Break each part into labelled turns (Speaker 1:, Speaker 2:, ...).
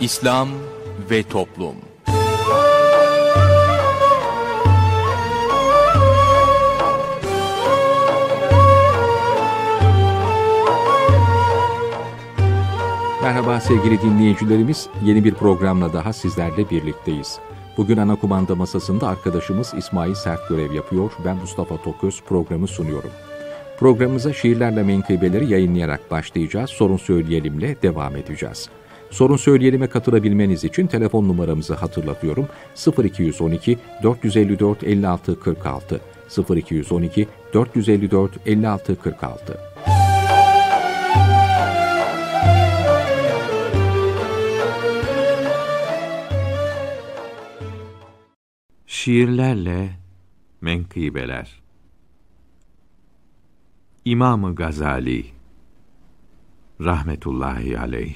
Speaker 1: İslam ve Toplum.
Speaker 2: Merhaba sevgili dinleyicilerimiz, yeni bir programla daha sizlerle birlikteyiz. Bugün ana kumanda masasında arkadaşımız İsmail Sert görev yapıyor, ben Mustafa Toköz programı sunuyorum. Programımıza şiirlerle menkıbeleri yayınlayarak başlayacağız, sorun söyleyelimle devam edeceğiz. Sorun söyleyelim'e katılabilmeniz için telefon numaramızı hatırlatıyorum. 0212 454 56 46 0212 454 56 46.
Speaker 3: Şiirlerle menkıbeler. İmam-ı Gazali rahmetullahi aleyh.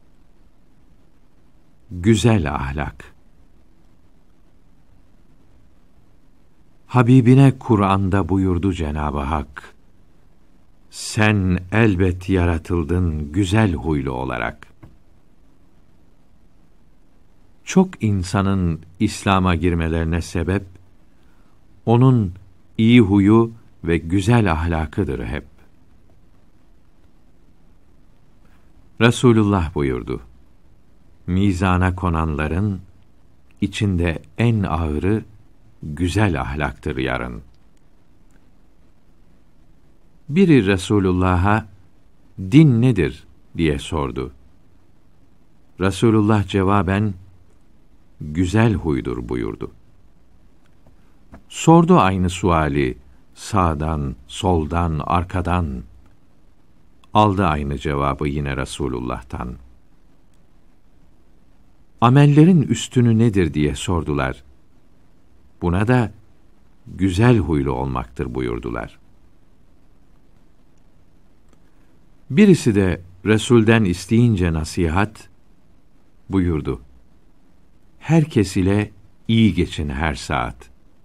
Speaker 3: Güzel ahlak. Habibine Kur'an'da buyurdu Cenab-ı Hak, sen elbet yaratıldın güzel huylu olarak. Çok insanın İslam'a girmelerine sebep, onun iyi huyu ve güzel ahlakıdır hep. Resulullah buyurdu, mizana konanların içinde en ağırı güzel ahlaktır yarın. Biri Resulullah'a din nedir diye sordu. Resulullah cevaben güzel huydur buyurdu. Sordu aynı suali sağdan, soldan, arkadan. Aldı aynı cevabı yine Resulullah'tan. Amellerin üstünü nedir diye sordular. Buna da güzel huylu olmaktır buyurdular. Birisi de Resul'den isteyince nasihat buyurdu. Herkes ile iyi geçin her saat.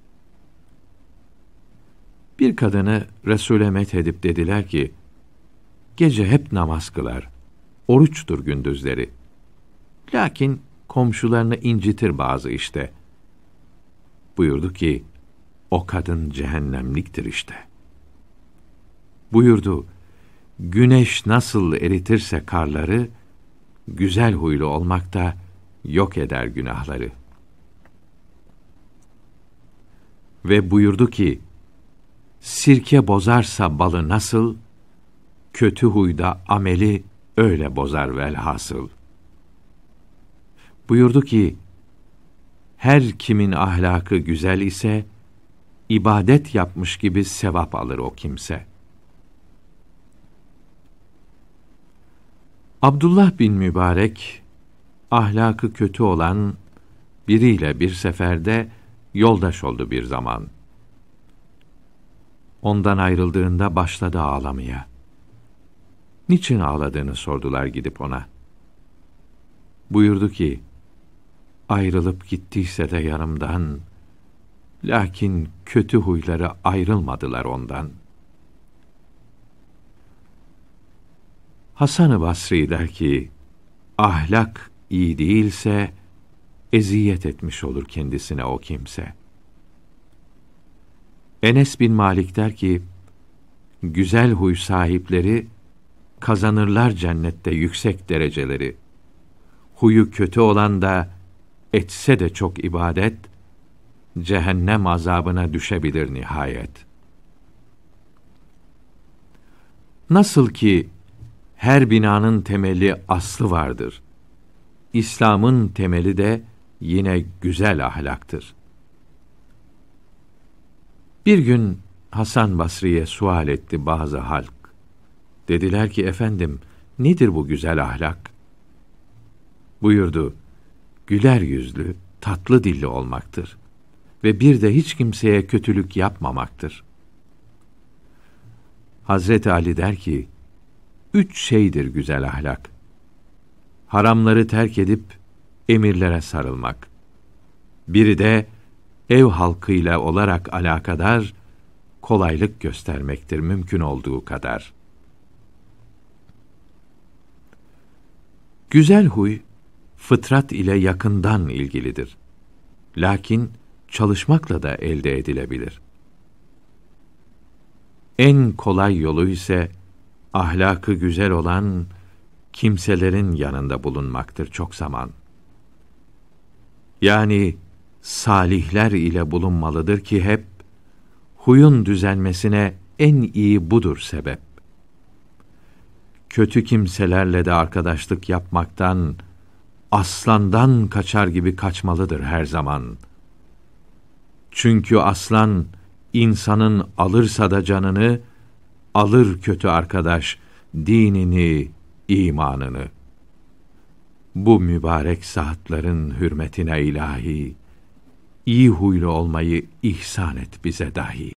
Speaker 3: Bir kadını Resul'e methedip dediler ki, gece hep namaz kılar, oruçtur gündüzleri. Lakin komşularını incitir bazı işte. Buyurdu ki, o kadın cehennemliktir işte. Buyurdu, güneş nasıl eritirse karları, güzel huylu olmak da yok eder günahları. Ve buyurdu ki, sirke bozarsa balı nasıl, kötü huyda ameli öyle bozar velhasıl. Buyurdu ki, her kimin ahlakı güzel ise, ibadet yapmış gibi sevap alır o kimse. Abdullah bin Mübarek, ahlakı kötü olan biriyle bir seferde yoldaş oldu bir zaman. Ondan ayrıldığında başladı ağlamaya. Niçin ağladığını sordular gidip ona. Buyurdu ki, ayrılıp gittiyse de yanımdan, lakin kötü huyları ayrılmadılar ondan. Hasan-ı Basri der ki, ahlak iyi değilse, eziyet etmiş olur kendisine o kimse. Enes bin Malik der ki, güzel huy sahipleri, kazanırlar cennette yüksek dereceleri. Huyu kötü olan da, etse de çok ibadet, cehennem azabına düşebilir nihayet. Nasıl ki, her binanın temeli aslı vardır. İslam'ın temeli de yine güzel ahlaktır. Bir gün Hasan Basri'ye sual etti bazı halk. Dediler ki, efendim, nedir bu güzel ahlak? Buyurdu, güler yüzlü, tatlı dilli olmaktır ve bir de hiç kimseye kötülük yapmamaktır. Hazreti Ali der ki, 3 şeydir güzel ahlak. Haramları terk edip emirlere sarılmak. Biri de ev halkıyla olarak alakadar, kolaylık göstermektir mümkün olduğu kadar. Güzel huy, fıtrat ile yakından ilgilidir. Lakin çalışmakla da elde edilebilir. En kolay yolu ise ahlakı güzel olan kimselerin yanında bulunmaktır çok zaman. Yani salihler ile bulunmalıdır ki hep huyun düzelmesine en iyi budur sebep. Kötü kimselerle de arkadaşlık yapmaktan, aslandan kaçar gibi kaçmalıdır her zaman. Çünkü aslan, insanın alırsa da canını, alır kötü arkadaş, dinini, imanını. Bu mübarek saatlerin hürmetine ilahi, iyi huylu olmayı ihsan et bize dahi.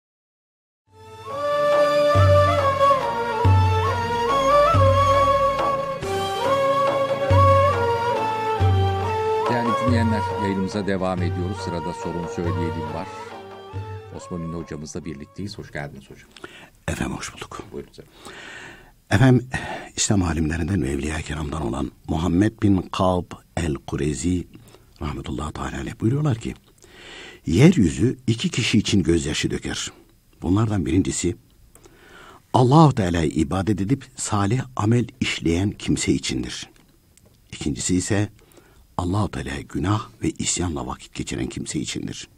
Speaker 2: Değerli dinleyenler, yayınımıza devam ediyoruz. Sırada sorun söyleyelim var. Osman Ünlü hocamızla birlikteyiz. Hoş geldiniz hocam.
Speaker 4: Efendim hoş bulduk.
Speaker 2: Buyurun hocam.
Speaker 4: Efendim İslam alimlerinden ve Evliya-i Kiram'dan olan Muhammed bin Kab el-Kurezi rahmetullahi teala aleyh buyuruyorlar ki, yeryüzü iki kişi için gözyaşı döker. Bunlardan birincisi Allah-u Teala'ya ibadet edip salih amel işleyen kimse içindir. İkincisi ise Allah-u Teala'ya günah ve isyanla vakit geçiren kimse içindir.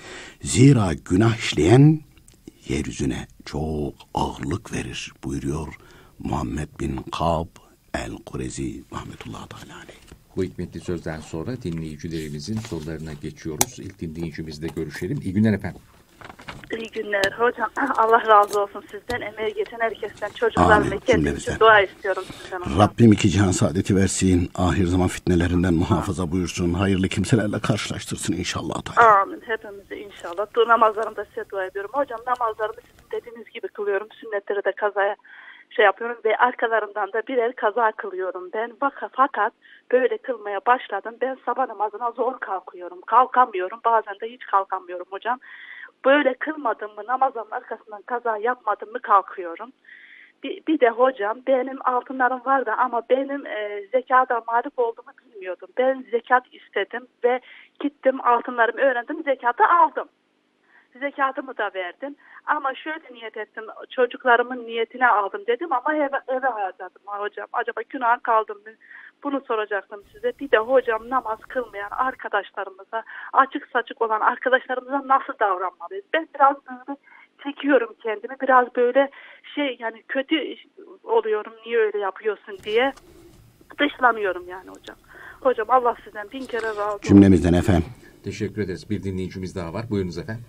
Speaker 4: Zira günah işleyen yeryüzüne çok ağırlık verir buyuruyor Muhammed bin Kab el-Kurezi rahmetullahi teala aleyh.
Speaker 2: Bu hikmetli sözden sonra dinleyicilerimizin sorularına geçiyoruz. İlk dinleyicimizle görüşelim. İyi günler efendim.
Speaker 5: İyi günler hocam. Allah razı olsun sizden. Emeği geçen herkesten, çocuklarım ve kendim için dua istiyorum sizden hocam.
Speaker 4: Rabbim iki cihan saadeti versin. Ahir zaman fitnelerinden muhafaza buyursun. Hayırlı kimselerle karşılaştırsın inşallah.
Speaker 5: Amin. Hepimizi inşallah. Namazlarımda size dua ediyorum. Hocam namazlarımı sizin dediğiniz gibi kılıyorum. Sünnetleri de kazaya yapıyorum ve arkalarından da birer kaza kılıyorum. Ben fakat böyle kılmaya başladım. Ben sabah namazına zor kalkıyorum. Kalkamıyorum. Bazen de hiç kalkamıyorum hocam. Böyle kılmadım mı, namazın arkasından kaza yapmadım mı kalkıyorum. Bir de hocam benim altınlarım vardı ama benim zekata mağlup olduğumu bilmiyordum. Ben zekat istedim ve gittim altınlarımı öğrendim, zekatı aldım. Zekatımı da verdim. Ama şöyle niyet ettim, çocuklarımın niyetine aldım dedim ama eve harcadım hocam. Acaba günah kaldım mı? Bunu soracaktım size. Bir de hocam namaz kılmayan arkadaşlarımıza, açık saçık olan arkadaşlarımıza nasıl davranmalıyız? Ben biraz böyle çekiyorum kendimi. Biraz böyle yani kötü oluyorum, niye öyle yapıyorsun diye dışlanıyorum yani hocam. Hocam Allah sizden bin kere razı olsun.
Speaker 4: Cümlemizden efendim.
Speaker 2: Teşekkür ederiz. Bir dinleyicimiz daha var. Buyurunuz efendim.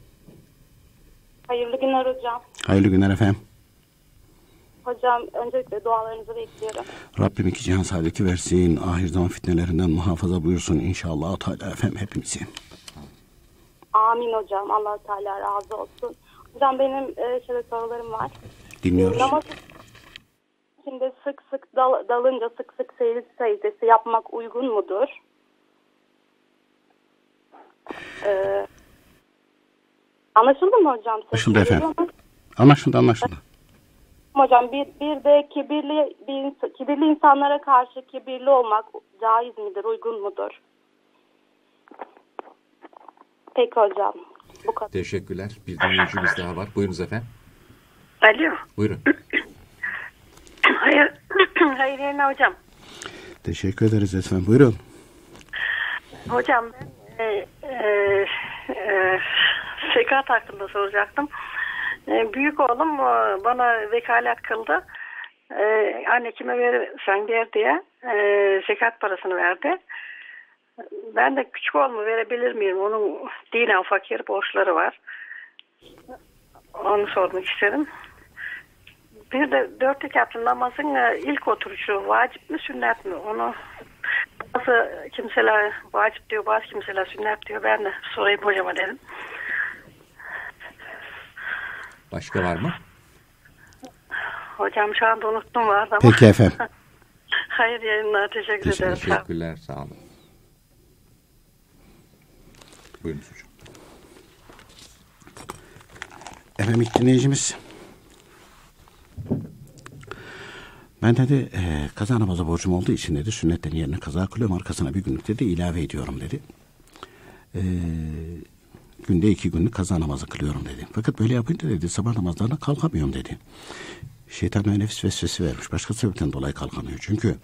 Speaker 6: Hayırlı günler hocam.
Speaker 4: Hayırlı günler efendim.
Speaker 6: Hocam öncelikle dualarınızı bekliyorum.
Speaker 4: Rabbim iki cihan saadeti versin. Ahir zaman fitnelerinden muhafaza buyursun inşallah Teala efendim hepimizi.
Speaker 6: Amin hocam. Allah Teala razı olsun. Hocam benim şöyle sorularım var.
Speaker 4: Dinliyoruz.
Speaker 6: Namaz içinde sık sık dalınca sık sık secdesi yapmak uygun mudur? Anlaşıldı mı hocam?
Speaker 4: Anlaşıldı efendim. Anlaşıldı.
Speaker 6: Hocam bir de kibirli insanlara karşı kibirli olmak caiz midir, uygun mudur? Peki hocam. Bu kadar.
Speaker 2: Teşekkürler. Bir dinleyicimiz daha var. Buyurunuz efendim.
Speaker 7: Alo.
Speaker 2: Buyurun.
Speaker 7: Hayır yerine hocam.
Speaker 4: Teşekkür ederiz efendim. Buyurun.
Speaker 7: Hocam zekat hakkında soracaktım. Büyük oğlum bana vekalet kıldı. Anne kime verirsen ver diye zekat parasını verdi. Ben de küçük oğlumu verebilir miyim? Onun dinen fakir borçları var. Onu sormak istedim. Bir de 4 rekatlı namazın ilk oturuşu vacip mi sünnet mi? Onu bazı kimseler vacip diyor, bazı kimseler sünnet diyor. Ben de sorayım hocama dedim.
Speaker 2: Başka var mı?
Speaker 7: Hocam şu anda unuttum vardı ama.
Speaker 4: Peki efendim.
Speaker 7: Hayır yayınlar. Teşekkür ederim.
Speaker 2: Teşekkürler. Sağ olun. Buyurun hocam.
Speaker 4: Efendim ilk dinleyicimiz. Ben dedi kaza namazı borcum olduğu için dedi sünnetlerin yerine kaza kılıyorum, arkasına bir günlük dedi ilave ediyorum dedi. Günde 2 günlük kaza namazı kılıyorum dedi. Fakat böyle yapınca dedi sabah namazlarına kalkamıyorum dedi. Şeytan ve nefis vesvese vermiş. Başka sebepten dolayı kalkamıyor. Çünkü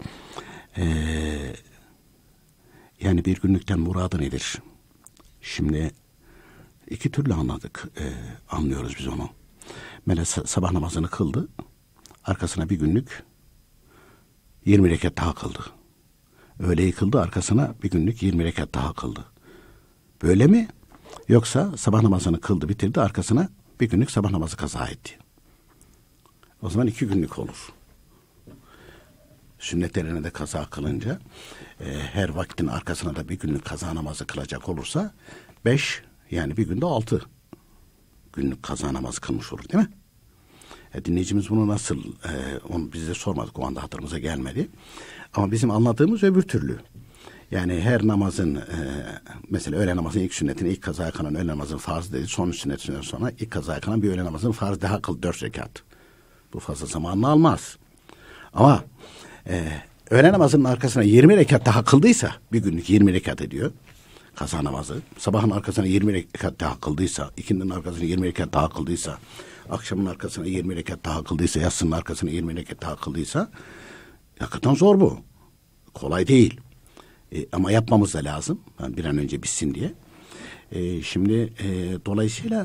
Speaker 4: yani bir günlükten muradı nedir? Şimdi 2 türlü anlıyoruz biz onu. Mesela sabah namazını kıldı. Arkasına bir günlük 20 rekat daha kıldı. Öğleyi kıldı, arkasına bir günlük 20 rekat daha kıldı. Böyle mi? Yoksa sabah namazını kıldı, bitirdi, arkasına bir günlük sabah namazı kaza etti. O zaman 2 günlük olur. Sünnetlerine de kaza kılınca her vaktin arkasına da bir günlük kaza namazı kılacak olursa 5, yani bir günde 6 günlük kaza namazı kılmış olur, değil mi? Dinleyicimiz bunu nasıl, onu biz de sormadık, o anda hatırımıza gelmedi. Ama bizim anladığımız öbür türlü. Yani her namazın, mesela öğle namazının ilk sünnetine ilk kazaya kalan öğle namazın farzı dedi. Son sünnetinden sonra ilk kazaya kalan bir öğle namazın farzı daha kıl 4 rekat. Bu fazla zamanını almaz. Ama öğle namazının arkasına 20 rekat daha kıldıysa, bir günlük 20 rekat ediyor kaza namazı. Sabahın arkasına 20 rekat daha kıldıysa, ikindinin arkasına 20 rekat daha kıldıysa, akşamın arkasına 20 rekat daha kıldıysa, yatsının arkasına 20 rekat daha kıldıysa, hakikaten zor bu. Kolay değil. Ama yapmamız da lazım. Yani bir an önce bitsin diye. Şimdi dolayısıyla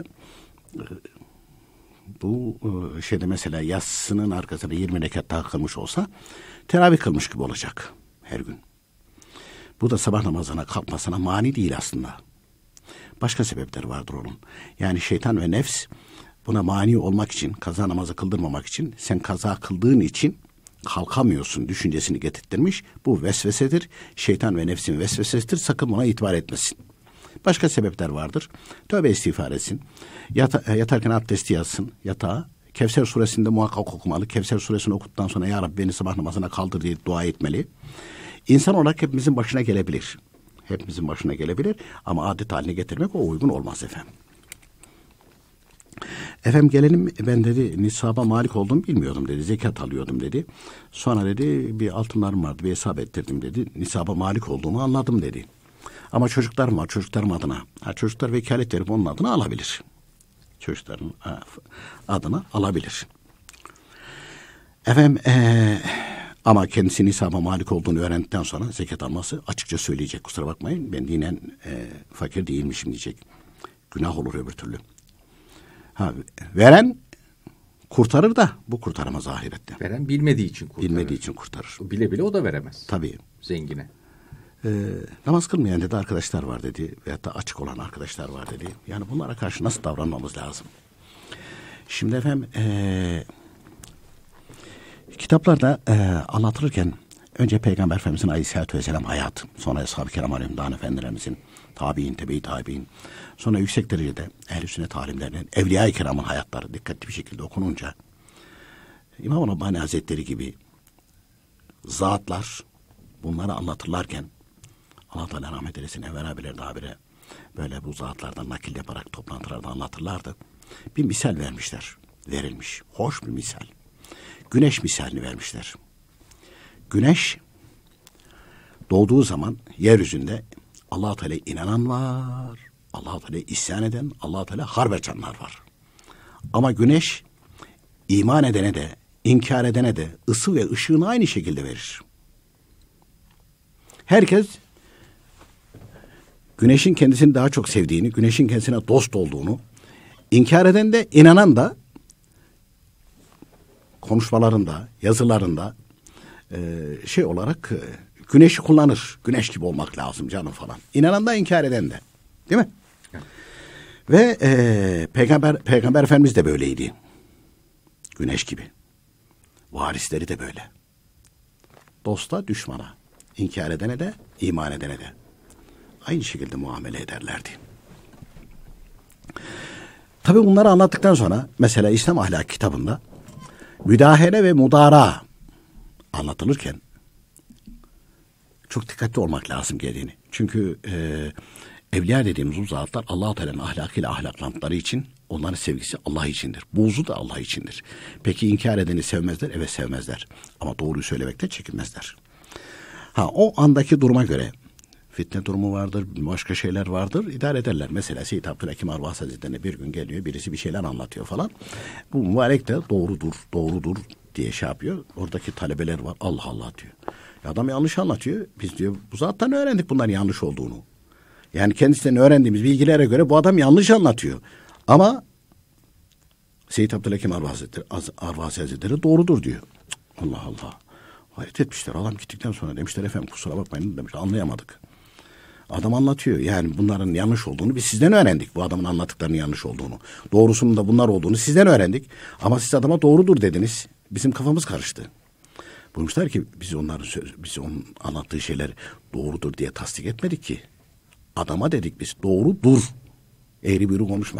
Speaker 4: bu şeyde mesela yatsının arkasına 20 rekat daha kılmış olsa teravih kılmış gibi olacak her gün. Bu da sabah namazına kalkmasına mani değil aslında. Başka sebepleri vardır onun. Yani şeytan ve nefs buna mani olmak için, kaza namazı kıldırmamak için, sen kaza kıldığın için kalkamıyorsun düşüncesini getirttirmiş. Bu vesvesedir. Şeytan ve nefsin vesvesesidir. Sakın buna itibar etmesin. Başka sebepler vardır. Tövbe istiğfar etsin. Yatarken abdesti yazsın yatağa. Kevser suresinde muhakkak okumalı. Kevser suresini okuduktan sonra ya Rabbi beni sabah namazına kaldır diye dua etmeli. İnsan olarak hepimizin başına gelebilir. Hepimizin başına gelebilir. Ama adet haline getirmek o uygun olmaz efendim. Efendim gelelim, ben dedi nisaba malik olduğumu bilmiyordum dedi. Zekat alıyordum dedi. Sonra dedi bir altınlarım vardı, bir hesap ettirdim dedi. Nisaba malik olduğumu anladım dedi. Ama çocuklarım var, çocuklarım adına. Çocuklar vekalet verip onun adına alabilir. Çocukların adına alabilir. Efendim ama kendisi nisaba malik olduğunu öğrendikten sonra zekat alması açıkça söyleyecek. Kusura bakmayın, ben dinen fakir değilmişim diyecek. Günah olur öbür türlü. Veren kurtarır da bu kurtaramaz ahirette.
Speaker 2: Veren bilmediği için kurtarır.
Speaker 4: Bilmediği için kurtarır.
Speaker 2: Bile bile o da veremez.
Speaker 4: Tabii.
Speaker 2: Zengine.
Speaker 4: Namaz kılmayan dedi arkadaşlar var dedi. Veyahut da açık olan arkadaşlar var dedi. Yani bunlara karşı nasıl davranmamız lazım? Şimdi efendim kitaplarda anlatılırken önce Peygamber Efendimiz'in Aleyhisselatü Vesselam hayatı, sonra Ashab-ı Kiram Aleyhisselam Efendilerimizin, tabi'in, tebe-i tabi'in, sonra yüksek derecede ehl-i sünnet alimlerinin, evliya-i kiramın hayatları dikkatli bir şekilde okununca İmam Rabbani Hazretleri gibi zatlar bunları anlatırlarken Allah Teala rahmet eylesin, Enver abiler de habire böyle bu zatlardan nakil yaparak toplantılarda anlatırlardı. Bir misal vermişler. Verilmiş. Hoş bir misal. Güneş misalini vermişler. Güneş doğduğu zaman yeryüzünde Allah-u Teala'ya inanan var, Allah-u Teala'ya isyan eden, Allah-u Teala harp açanlar var. Ama güneş iman edene de, inkar edene de ısı ve ışığını aynı şekilde verir. Herkes güneşin kendisini daha çok sevdiğini, güneşin kendisine dost olduğunu, inkar eden de, inanan da konuşmalarında, yazılarında şey olarak güneşi kullanır. Güneş gibi olmak lazım canım falan. İnanan da, inkar eden de. Değil mi? Evet. Ve Peygamber Efendimiz de böyleydi. Güneş gibi. Varisleri de böyle. Dosta, düşmana. İnkar edene de, iman edene de. Aynı şekilde muamele ederlerdi. Tabii bunları anlattıktan sonra mesela İslam Ahlak kitabında müdahale ve mudara anlatılırken çok dikkatli olmak lazım geldiğini. Çünkü Evliya dediğimiz bu zatlar Allah-u Teala'nın ahlakıyla ahlaklandıkları için onların sevgisi Allah içindir. Buğzu da Allah içindir. Peki inkar edeni sevmezler? Evet sevmezler. Ama doğruyu söylemekte çekinmezler. O andaki duruma göre fitne durumu vardır, başka şeyler vardır, idare ederler. Mesela Seyyid Abdülhakim Arvas Hazretleri'ne bir gün geliyor, birisi bir şeyler anlatıyor falan. Bu mübarek de doğrudur diye şey yapıyor. Oradaki talebeler var, Allah Allah diyor. Adam yanlış anlatıyor. Biz diyor bu zattan öğrendik bunların yanlış olduğunu. Yani kendisinden öğrendiğimiz bilgilere göre bu adam yanlış anlatıyor. Ama Seyyid Abdülhakim Arvas Hazretleri doğrudur diyor. Allah Allah. Hayret etmişler. Adam gittikten sonra demişler efendim kusura bakmayın demişler. Anlayamadık. Adam anlatıyor. Yani bunların yanlış olduğunu biz sizden öğrendik. Bu adamın anlattıklarının yanlış olduğunu. Doğrusunun da bunlar olduğunu sizden öğrendik. Ama siz adama doğrudur dediniz. Bizim kafamız karıştı. Buyurmuşlar ki biz onun anlattığı şeyler doğrudur diye tasdik etmedik ki. Adama dedik biz doğrudur. Eğri büğrü konuşma.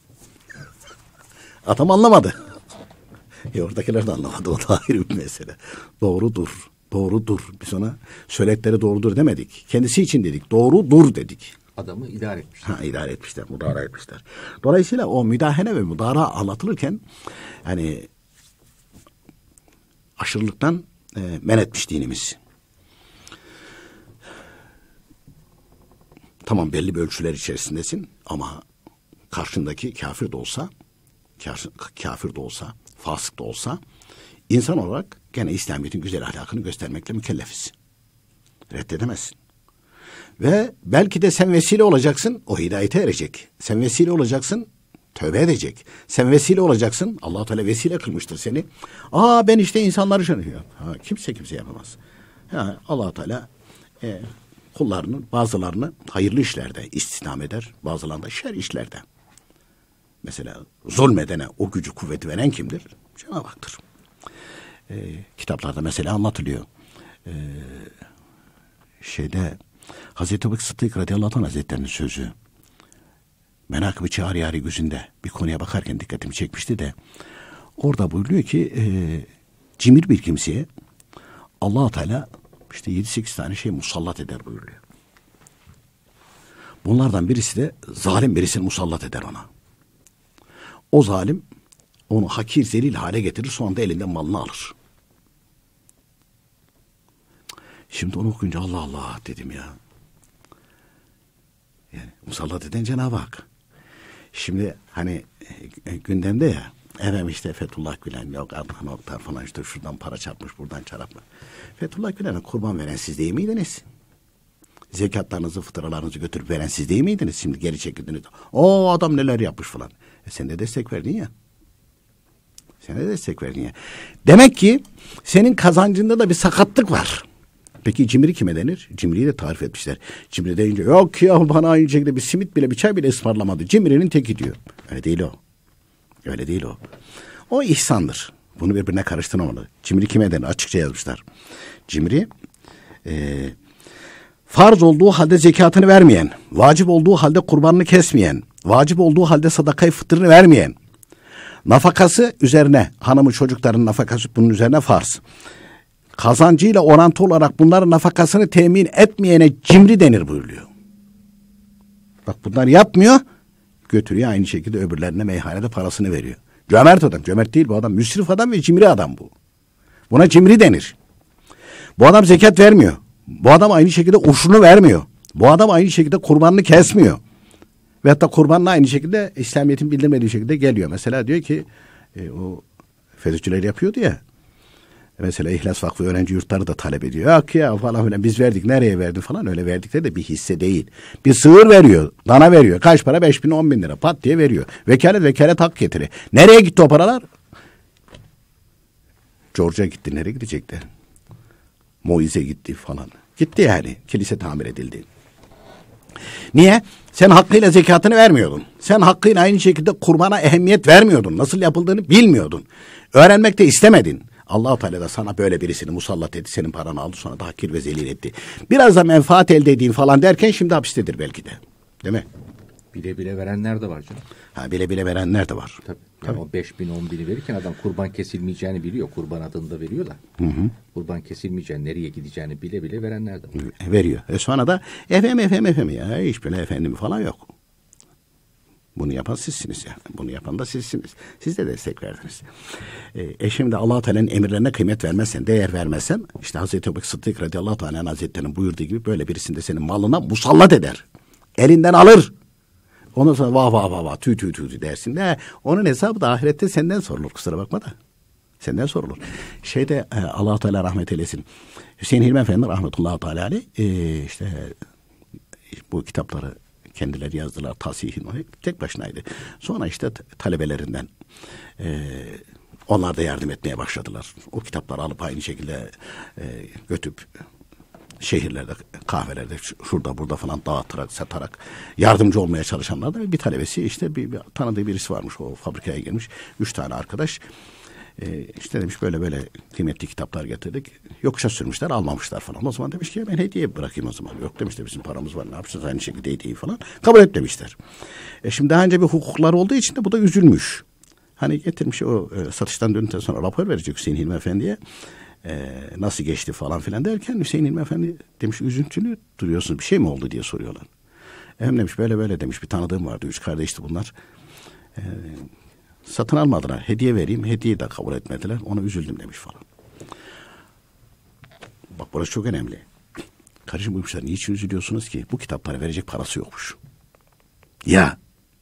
Speaker 4: Adam anlamadı. Oradakiler de anlamadı. O da ayrı bir mesele. Doğrudur. Biz ona söyledikleri doğrudur demedik. Kendisi için dedik. Doğrudur dedik.
Speaker 2: Adamı idare etmişler.
Speaker 4: İdare etmişler, mudara etmişler. Dolayısıyla o müdahale ve mudara anlatılırken hani aşırılıktan men etmiş dinimiz. Tamam belli bir ölçüler içerisindesin ama karşındaki kafir de olsa, fasık da olsa insan olarak gene İslamiyet'in güzel ahlakını göstermekle mükellefiz. Reddedemezsin. Ve belki de sen vesile olacaksın, o hidayete erecek. Sen vesile olacaksın, tövbe edecek. Sen vesile olacaksın, Allah-u Teala vesile kılmıştır seni. Ben işte insanları şanıyor. Kimse yapamaz. Allah-u Teala kullarının bazılarını hayırlı işlerde istihdam eder, bazılarını da şer işlerde. Mesela zulmedene o gücü kuvveti veren kimdir? Cenab-ı Hak'tır. Kitaplarda mesela anlatılıyor. Hazreti Ebu Bekir Sıddık radıyallahu anh hazretlerinin sözü. Menakıb-ı Çağrı Güzünde bir konuya bakarken dikkatimi çekmişti de orada buyuruyor ki cimri bir kimseye Allah-u Teala işte 7-8 tane şey musallat eder buyuruyor. Bunlardan birisi de zalim birisini musallat eder ona. O zalim onu hakir zelil hale getirir, sonra da elinden malını alır. Şimdi onu okuyunca Allah Allah dedim ya. Yani musallat eden Cenab-ı Hak. Şimdi hani gündemde ya, efendim işte Fethullah Gülen, yok Adnan Oktar falan işte şuradan para çarpmış, buradan çarpmış. Fethullah Gülen'e kurban veren siz değil miydiniz? Zekatlarınızı, fıtralarınızı götürüp veren siz değil miydiniz? Şimdi geri çekildiniz. O adam neler yapmış falan. Sen de destek verdin ya. Demek ki senin kazancında da bir sakatlık var. Peki cimri kime denir? Cimriyi de tarif etmişler. Cimri deyince yok ya bana aynı şekilde bir simit bile bir çay bile ısmarlamadı. Cimrinin teki diyor. Öyle değil o. O ihsandır. Bunu birbirine karıştırmamalı. Cimri kime denir? Açıkça yazmışlar. Cimri farz olduğu halde zekatını vermeyen, vacip olduğu halde kurbanını kesmeyen, vacip olduğu halde sadakayı fıtrını vermeyen, nafakası üzerine, hanımı çocukların nafakası bunun üzerine farz. Kazancıyla orantı olarak bunların nafakasını temin etmeyene cimri denir buyuruyor. Bak bunlar yapmıyor, götürüyor aynı şekilde öbürlerine meyhanede parasını veriyor. Cömert adam, cömert değil bu adam, müsrif adam ve cimri adam bu. Buna cimri denir. Bu adam zekat vermiyor. Bu adam aynı şekilde uşrunu vermiyor. Bu adam aynı şekilde kurbanını kesmiyor. Ve hatta kurbanla aynı şekilde İslamiyet'in bildirmediği şekilde geliyor. Mesela diyor ki o FETÖ'cüler yapıyordu ya. Mesela İhlas Vakfı öğrenci yurtları da talep ediyor. Yok ya falan filan biz verdik nereye verdi falan öyle verdikleri de bir hisse değil. Bir sığır veriyor, dana veriyor. Kaç para? 5.000 10.000 lira pat diye veriyor. Vekalet hak getiri. Nereye gitti o paralar? George'a gitti. Nereye gidecekti? Moise'e gitti falan. Gitti yani. Kilise tamir edildi. Niye? Sen hakkıyla zekatını vermiyordun. Sen hakkıyla aynı şekilde kurbana ehemmiyet vermiyordun. Nasıl yapıldığını bilmiyordun. Öğrenmek de istemedin. Allah-u Teala da sana böyle birisini musallat etti. Senin paranı aldı sonra da hakir ve zelil etti. Biraz da menfaat elde edeyim falan derken şimdi hapistedir belki de. Değil mi?
Speaker 2: Bile bile verenler de var canım.
Speaker 4: Ha, bile bile verenler de var.
Speaker 2: Tabii. Yani o 5.000 10.000'i verirken adam kurban kesilmeyeceğini biliyor. Kurban adını da veriyorlar. Kurban kesilmeyeceğini, nereye gideceğini bile bile verenler de var.
Speaker 4: Veriyor. Sonra da efendim ya, hiç böyle efendim falan yok. Bunu yapan sizsiniz ya. Bunu yapan da sizsiniz. Siz de destek verdiniz. Şimdi Allah-u Teala'nın emirlerine kıymet vermezsen, değer vermezsen, işte Hazreti Ebubekir Sıddık radıyallahu teala hazretlerinin buyurduğu gibi böyle birisinde senin malına musallat eder. Elinden alır. Ondan sonra vah tü dersin de onun hesabı da ahirette senden sorulur, kusura bakma da. Senden sorulur. Allah-u Teala rahmet eylesin. Hüseyin Hilmi Efendi rahmetullahi teala aleyh işte bu kitapları kendileri yazdılar, tasihin tek başınaydı. Sonra işte talebelerinden onlar da yardım etmeye başladılar. O kitapları alıp aynı şekilde götürüp şehirlerde, kahvelerde, şurada burada falan dağıtarak, satarak yardımcı olmaya çalışanlar da bir talebesi, işte bir tanıdığı birisi varmış, o fabrikaya girmiş. 3 tane arkadaş işte demiş böyle kıymetli kitaplar getirdik. Yokuşa sürmüşler, almamışlar falan. O zaman demiş ki ben hediye bırakayım o zaman. Yok demiş de bizim paramız var, ne yapacağız aynı şekilde hediyeyi falan. Kabul etmemişler. Şimdi daha önce bir hukukları olduğu için de bu da üzülmüş. Hani getirmiş o satıştan döndükten sonra rapor verecek Hüseyin Hilmi Efendi'ye. Nasıl geçti falan filan derken Hüseyin Hilmi Efendi demiş üzüntülü duruyorsunuz, bir şey mi oldu diye soruyorlar. Demiş böyle demiş, bir tanıdığım vardı, 3 kardeşti bunlar. Satın almadılar, hediye vereyim, hediyeyi de kabul etmediler, ona üzüldüm demiş falan. Bak burası çok önemli. Kardeşim buyurmuşlar, niçin üzülüyorsunuz ki? Bu kitaplara verecek parası yokmuş. Ya.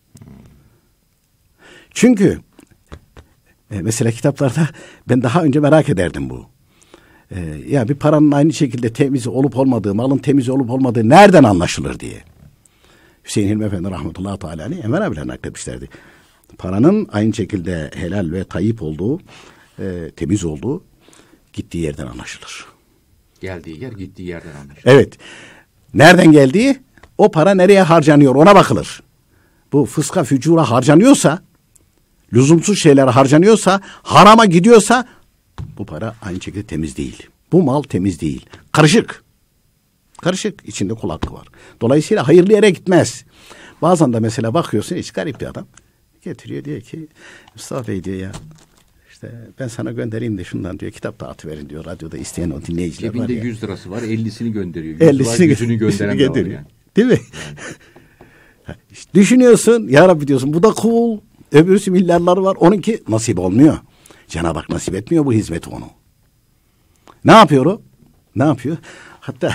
Speaker 4: Çünkü mesela kitaplarda ben daha önce merak ederdim bu. Ya bir paranın aynı şekilde temiz olup olmadığı, malın temiz olup olmadığı nereden anlaşılır diye. Hüseyin Hilmi Efendi rahmetullahi teala aleyh Enver abiler nakletmişlerdi. Paranın aynı şekilde helal ve tayyip olduğu, temiz olduğu gittiği yerden anlaşılır.
Speaker 2: Geldiği yer gittiği yerden anlaşılır.
Speaker 4: Evet. Nereden geldiği, o para nereye harcanıyor ona bakılır. Bu fıska fücura harcanıyorsa, lüzumsuz şeylere harcanıyorsa, harama gidiyorsa bu para aynı şekilde temiz değil. Bu mal temiz değil. Karışık. Karışık. İçinde kul hakkı var. Dolayısıyla hayırlı yere gitmez. Bazen de mesela bakıyorsun, hiç garip bir adam getiriyor, diyor ki Mustafa Bey diyor ya, işte ben sana göndereyim de şundan diyor, kitap dağıtıverin diyor, radyoda isteyen o dinleyiciler
Speaker 2: cebinde
Speaker 4: var ya.
Speaker 2: Cebinde 100 lirası var, 50'sini gönderiyor.
Speaker 4: 50'sini
Speaker 2: gönderen de var yani.
Speaker 4: Değil mi? Yani. İşte düşünüyorsun, ya Rabbi diyorsun, bu da cool. Öbürsü milyarları var, onunki nasip olmuyor. Cenab-ı Hak nasip etmiyor bu hizmeti onu. Ne yapıyor o? Ne yapıyor? Hatta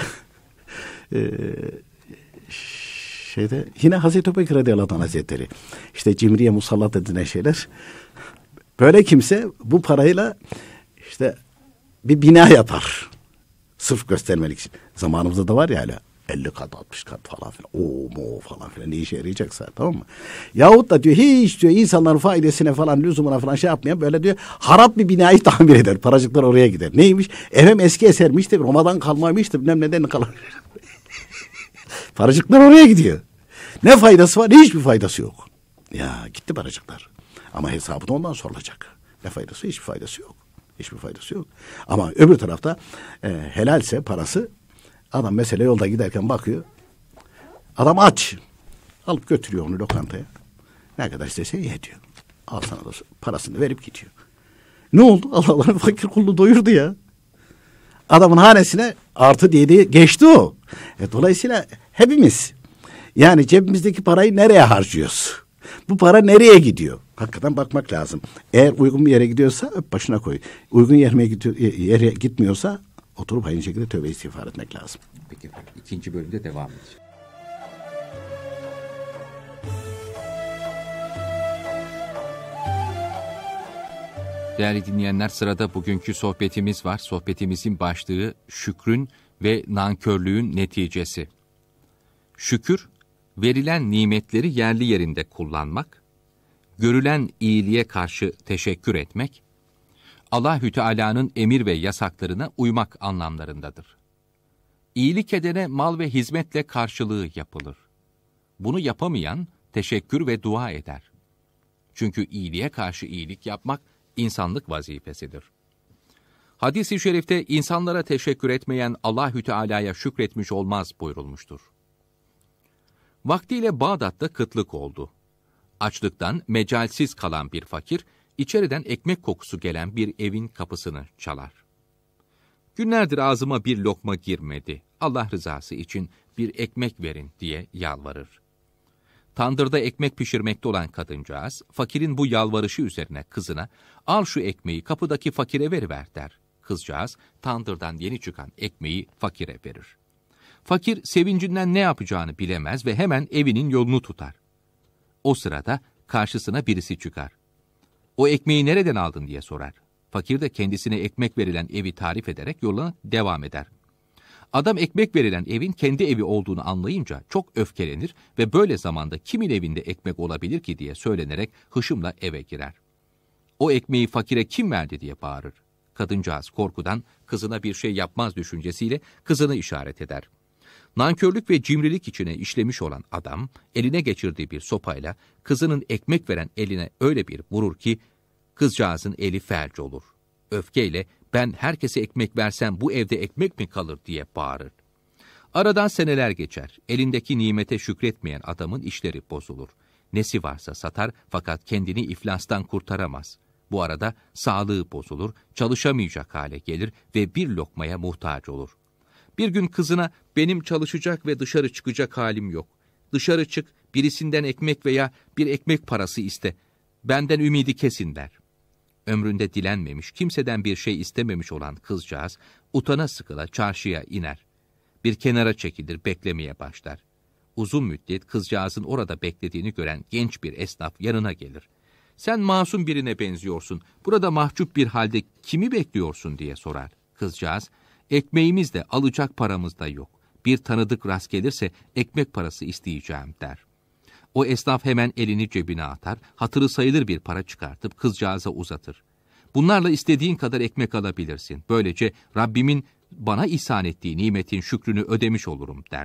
Speaker 4: yine Hazreti Ebubekir radıyallahu anh hazretleri, işte cimriye musallat edilen şeyler, böyle kimse bu parayla işte bir bina yapar. Sırf göstermelik için. Zamanımızda da var ya hala 50 kat 60 kat falan filan. Falan filan, ne işe yarayacaksa, tamam mı? Yahut da diyor hiç diyor insanların faydasına falan, lüzumuna falan şey yapmayan, böyle diyor harap bir binayı tamir eder. Paracıklar oraya gider. Neymiş? Eski esermişti, Roma'dan kalmaymıştı, bilmem neden kalmış. Paracıklar oraya gidiyor. Ne faydası var? Hiçbir faydası yok. Ya gitti paracıklar. Ama hesabı da ondan sorulacak. Ne faydası? Hiçbir faydası yok. Hiçbir faydası yok. Ama öbür tarafta helalse parası, adam mesela yolda giderken bakıyor, adam aç. Alıp götürüyor onu lokantaya. Ne kadar istese ye diyor. Al sana da parasını verip gidiyor. Ne oldu? Allah Allah, fakir kulunu doyurdu ya. Adamın hanesine artı diye geçti o. Dolayısıyla hepimiz, yani cebimizdeki parayı nereye harcıyoruz? Bu para nereye gidiyor? Hakikaten bakmak lazım. Eğer uygun bir yere gidiyorsa öp başına koy. Uygun yere gitmiyorsa oturup aynı şekilde tövbe istiğfar etmek lazım.
Speaker 2: Peki, ikinci bölümde devam edeceğiz. Değerli dinleyenler, sırada bugünkü sohbetimiz var. Sohbetimizin başlığı şükrün ve nankörlüğün neticesi. Şükür, verilen nimetleri yerli yerinde kullanmak, görülen iyiliğe karşı teşekkür etmek, Allahü Teala'nın emir ve yasaklarına uymak anlamlarındadır. İyilik edene mal ve hizmetle karşılığı yapılır. Bunu yapamayan teşekkür ve dua eder. Çünkü iyiliğe karşı iyilik yapmak insanlık vazifesidir. Hadis-i şerifte insanlara teşekkür etmeyen Allahü Teala'ya şükretmiş olmaz buyurulmuştur. Vaktiyle Bağdat'ta kıtlık oldu. Açlıktan mecalsiz kalan bir fakir, içeriden ekmek kokusu gelen bir evin kapısını çalar. Günlerdir ağzıma bir lokma girmedi. Allah rızası için bir ekmek verin diye yalvarır. Tandırda ekmek pişirmekte olan kadıncağız, fakirin bu yalvarışı üzerine kızına, al şu ekmeği kapıdaki fakire veriver der. Kızcağız, tandırdan yeni çıkan ekmeği fakire verir. Fakir, sevincinden ne yapacağını bilemez ve hemen evinin yolunu tutar. O sırada karşısına birisi çıkar. O ekmeği nereden aldın diye sorar. Fakir de kendisine ekmek verilen evi tarif ederek yoluna devam eder. Adam ekmek verilen evin kendi evi olduğunu anlayınca çok öfkelenir ve böyle zamanda kimin evinde ekmek olabilir ki diye söylenerek hışımla eve girer. O ekmeği fakire kim verdi diye bağırır. Kadıncağız korkudan kızına bir şey yapmaz düşüncesiyle kızını işaret eder. Nankörlük ve cimrilik içine işlemiş olan adam eline geçirdiği bir sopayla kızının ekmek veren eline öyle bir vurur ki kızcağızın eli felç olur. Öfkeyle ben herkese ekmek versem bu evde ekmek mi kalır diye bağırır. Aradan seneler geçer. Elindeki nimete şükretmeyen adamın işleri bozulur. Nesi varsa satar fakat kendini iflastan kurtaramaz. Bu arada sağlığı bozulur, çalışamayacak hale gelir ve bir lokmaya muhtaç olur. Bir gün kızına benim çalışacak ve dışarı çıkacak halim yok. Dışarı çık, birisinden ekmek veya bir ekmek parası iste. Benden ümidi kesin der. Ömründe dilenmemiş, kimseden bir şey istememiş olan kızcağız utana sıkıla çarşıya iner. Bir kenara çekilir, beklemeye başlar. Uzun müddet kızcağızın orada beklediğini gören genç bir esnaf yanına gelir. Sen masum birine benziyorsun, burada mahcup bir halde kimi bekliyorsun diye sorar. Kızcağız, ekmeğimiz de alacak paramız da yok. Bir tanıdık rast gelirse ekmek parası isteyeceğim der. O esnaf hemen elini cebine atar, hatırı sayılır bir para çıkartıp kızcağıza uzatır. Bunlarla istediğin kadar ekmek alabilirsin. Böylece Rabbimin bana ihsan ettiği nimetin şükrünü ödemiş olurum der.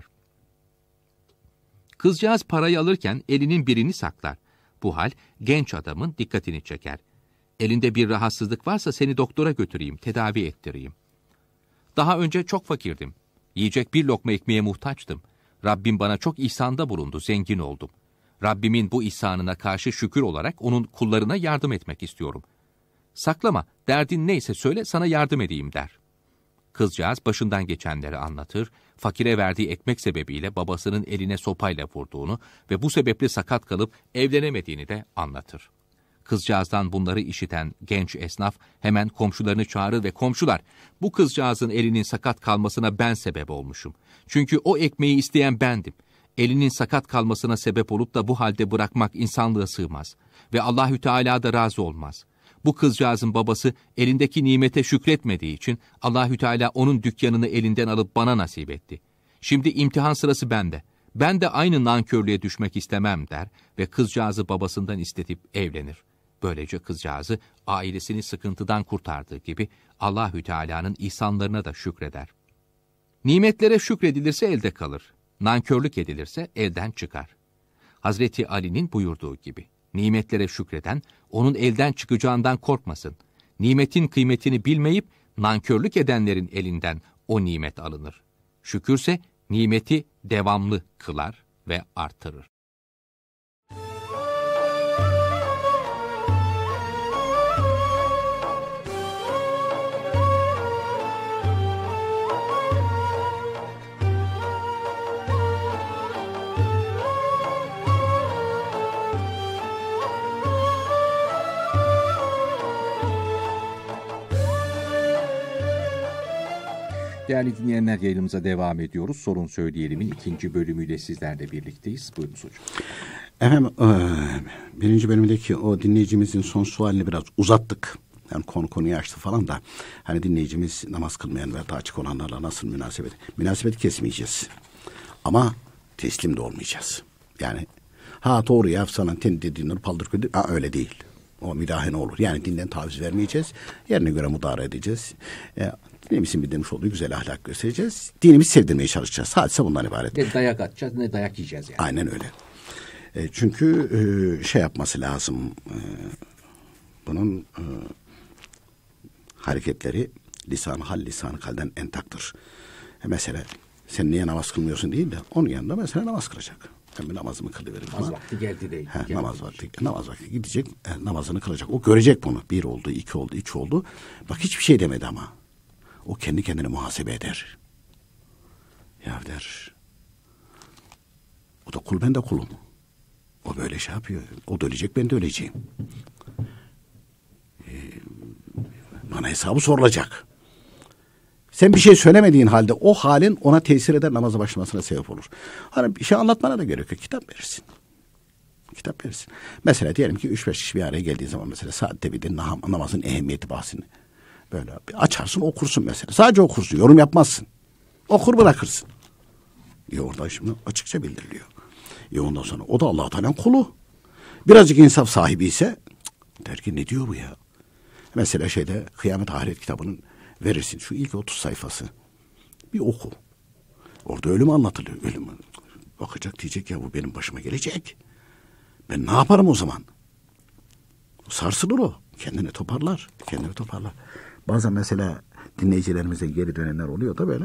Speaker 2: Kızcağız parayı alırken elinin birini saklar. Bu hal genç adamın dikkatini çeker. Elinde bir rahatsızlık varsa seni doktora götüreyim, tedavi ettireyim. Daha önce çok fakirdim. Yiyecek bir lokma ekmeğe muhtaçtım. Rabbim bana çok ihsanda bulundu, zengin oldum. Rabbimin bu ihsanına karşı şükür olarak onun kullarına yardım etmek istiyorum. Saklama, derdin neyse söyle sana yardım edeyim der. Kızcağız başından geçenleri anlatır, fakire verdiği ekmek sebebiyle babasının eline sopayla vurduğunu ve bu sebeple sakat kalıp evlenemediğini de anlatır. Kızcağızdan bunları işiten genç esnaf hemen komşularını çağırır ve komşular, bu kızcağızın elinin sakat kalmasına ben sebep olmuşum. Çünkü o ekmeği isteyen bendim. Elinin sakat kalmasına sebep olup da bu halde bırakmak insanlığa sığmaz ve Allahü Teala da razı olmaz. Bu kızcağızın babası elindeki nimete şükretmediği için Allahü Teala onun dükkanını elinden alıp bana nasip etti. Şimdi imtihan sırası bende. Ben de aynı nankörlüğe düşmek istemem der ve kızcağızı babasından istetip evlenir. Böylece kızcağızı ailesini sıkıntıdan kurtardığı gibi Allahü Teala'nın ihsanlarına da şükreder. Nimetlere şükredilirse elde kalır. Nankörlük edilirse elden çıkar. Hazreti Ali'nin buyurduğu gibi, nimetlere şükreden, onun elden çıkacağından korkmasın. Nimetin kıymetini bilmeyip, nankörlük edenlerin elinden o nimet alınır. Şükürse, nimeti devamlı kılar ve artırır. Değerli dinleyenler, yayınımıza devam ediyoruz. Sorun Söyleyelim'in 2. bölümüyle sizlerle birlikteyiz. Buyurunuz hocam.
Speaker 4: Efendim, 1. bölümdeki o dinleyicimizin son sualini biraz uzattık. Yani konuyu açtı falan da hani dinleyicimiz namaz kılmayan ve açık olanlarla nasıl münasebeti kesmeyeceğiz. Ama teslim de olmayacağız. Yani doğru ya sana dediğinleri paldır küldür. Öyle değil. O müdahale olur. Yani dinden taviz vermeyeceğiz. Yerine göre müdahale edeceğiz. Dinimizin bildirmiş olduğu güzel ahlak göstereceğiz. Dinimizi sevdirmeye çalışacağız. Hadise bundan ibaret.
Speaker 2: Ne dayak atacağız ne dayak yiyeceğiz yani.
Speaker 4: Aynen öyle. Çünkü şey yapması lazım. Bunun hareketleri lisan-ı kalden entaktır. Mesela sen niye namaz kılmıyorsun değil de onun yanında mesela namaz kılacak. Ben bir namazımı kılıveririm falan.
Speaker 2: Namaz vakti geldi de.
Speaker 4: Namaz vakti gidecek, namazını kılacak. O görecek bunu. 1 oldu, 2 oldu, 3 oldu. Bak hiçbir şey demedi ama. O kendi kendine muhasebe eder. Ya der. O da kul, ben de kulum. O böyle şey yapıyor. O da ölecek, ben de öleceğim. Bana hesabı sorulacak. Sen bir şey söylemediğin halde o halin ona tesir eder, namaza başlamasına sebep olur. Hani bir şey anlatmana da gerek yok. Kitap verirsin. Kitap verirsin. Mesela diyelim ki 3-5 kişi bir araya geldiği zaman mesela saatte bir de namazın ehemmiyeti bahsini böyle açarsın, okursun mesela. Sadece okursun, yorum yapmazsın. Okur bırakırsın. Orada şimdi açıkça bildiriliyor. Ondan sonra o da Allah-u Teala'nın kulu. Birazcık insaf sahibi ise der ki ne diyor bu ya? Mesela Kıyamet Ahiret kitabının verirsin şu ilk 30 sayfası. Bir oku. Orada ölüm anlatılıyor. Ölüm. Bakacak, diyecek ya bu benim başıma gelecek. Ben ne yaparım o zaman? Sarsılır o. Kendini toparlar. Bazen mesela dinleyicilerimizden geri dönenler oluyor da böyle.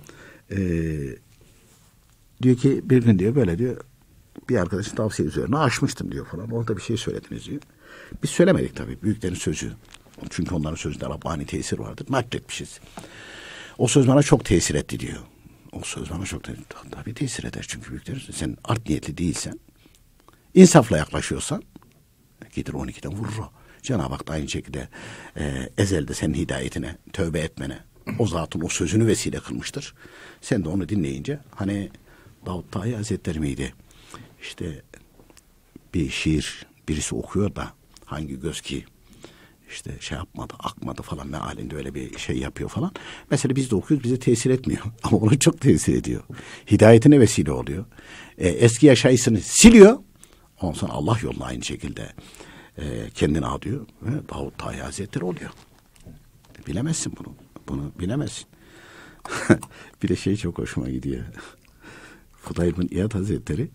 Speaker 4: Diyor ki bir gün diyor böyle diyor bir arkadaşın tavsiye üzerine açmıştım diyor falan. Orada bir şey söylediniz diyor. Biz söylemedik tabii. Büyüklerin sözü. Çünkü onların sözünde Rabbani tesir vardır. Nakletmişiz. O söz bana çok tesir etti diyor. O söz bana çok tabii tesir eder. Çünkü büyükler sen art niyetli değilsen, insafla yaklaşıyorsan gider 12'den vurur o. Cenab-ı Hak da aynı şekilde ezelde senin hidayetine, tövbe etmene, o zatın o sözünü vesile kılmıştır. Sen de onu dinleyince hani Davut Tahi Hazretleri miydi? İşte bir şiir birisi okuyor da hangi göz ki işte şey yapmadı, akmadı falan mealinde öyle bir şey yapıyor falan. Mesela biz de okuyoruz, bize tesir etmiyor. Ama ona çok tesir ediyor. Hidayetine vesile oluyor. Eski yaşayışını siliyor. Ondan sonra Allah yoluna aynı şekilde kendini adıyor ve Davut Tahi Hazretleri oluyor. Bilemezsin bunu. Bunu bilemezsin. Bir de çok hoşuma gidiyor. Fudayl bin İyad Hazretleri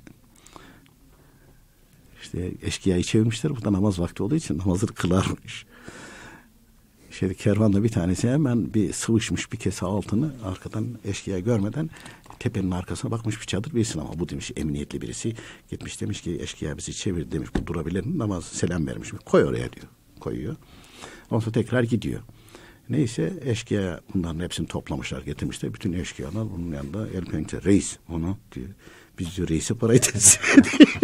Speaker 4: işte eşkıyayı çevirmişler. Bu da namaz vakti olduğu için namazını kılarmış. Kervanda bir tanesi hemen bir sıvışmış bir kese altını arkadan eşkıya görmeden tepenin arkasına bakmış bir çadır birisi ama bu demiş emniyetli birisi gitmiş demiş ki eşkıya bizi çevir demiş bu durabilir mi? Namaz selam vermiş. Koy oraya diyor. Koyuyor. Ondan sonra tekrar gidiyor. Neyse eşkıya bunların hepsini toplamışlar getirmişler. Bütün eşkıyalar bunun yanında el pençe reis onu diyor. Biz diyor reise parayı teslim ediyor.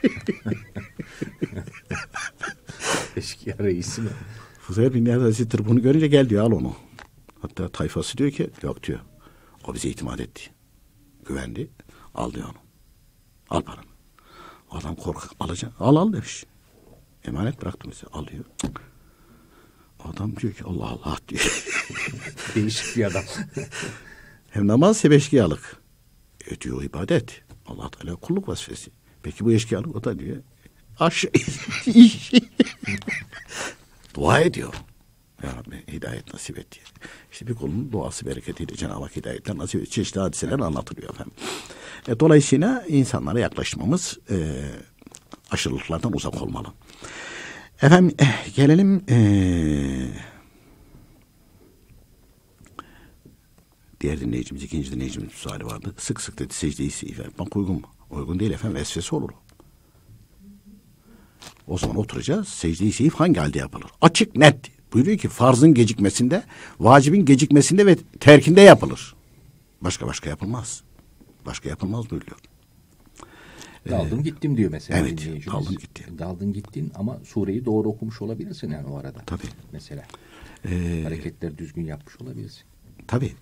Speaker 2: Eşkıya reisi mi?
Speaker 4: Fuzayl bin İyad Hazretleri bunu görünce gel diyor al onu. Hatta tayfası diyor ki yok diyor. O bize itimat etti. Güvendi. Al diyor onu. Al paranı. O adam korkak alacak. Al demiş. Emanet bıraktım bize. Alıyor. Adam diyor ki Allah Allah diyor.
Speaker 2: Değişik bir adam.
Speaker 4: Hem namaz hem eşkıyalık. Diyor ibadet. Allah Teala kulluk vazifesi. Peki bu eşkıyalık o da diyor. Dua ediyor. Ya Rabbi hidayet nasip et diye. İşte bir kulun duası bereketiyle Cenab-ı Hak hidayetler nasip et. Çeşitli hadiseler anlatılıyor efendim. Dolayısıyla insanlara yaklaşmamız aşırılıklardan uzak olmalı. Efendim gelelim diğer dinleyicimiz, ikinci dinleyicimiz bir suali vardı. Sık sık dedi secde-i seyif yapmak uygun mu? Uygun değil efendim, vesvese olur. O zaman oturacağız. Secde-i seyif hangi halde yapılır? Açık, net. Buyuruyor ki farzın gecikmesinde, vacibin gecikmesinde ve terkinde yapılır. Başka yapılmaz. Başka yapılmaz buyuruyor.
Speaker 2: Daldım gittim diyor mesela.
Speaker 4: Evet, daldım gittim.
Speaker 2: Daldın gittin ama sureyi doğru okumuş olabilirsin yani o arada.
Speaker 4: Tabii.
Speaker 2: Mesela. Hareketleri düzgün yapmış olabilirsin.
Speaker 4: Tabii.